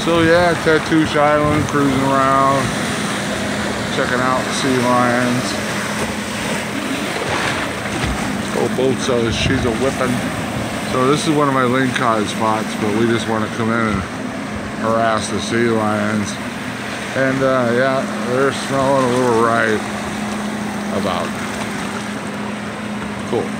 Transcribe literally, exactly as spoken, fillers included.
So yeah, Tatoosh Island, cruising around, checking out sea lions. Oh, boat says she's a whipping. So this is one of my lingcod spots, but we just want to come in and harass the sea lions. And uh, yeah, they're smelling a little right about. Cool.